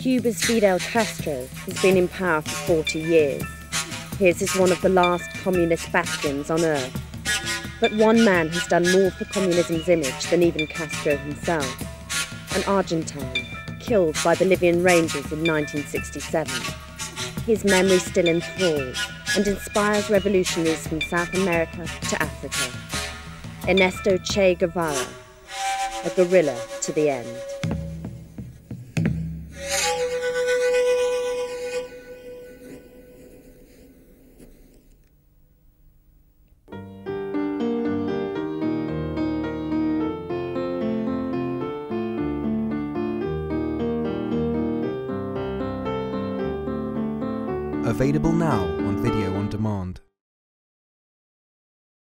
Cuba's Fidel Castro has been in power for 40 years. His is one of the last communist bastions on earth. But one man has done more for communism's image than even Castro himself. An Argentine, killed by Bolivian Rangers in 1967. His memory still enthralls and inspires revolutionaries from South America to Africa. Ernesto Che Guevara, a guerrilla to the end. Available now on video on demand.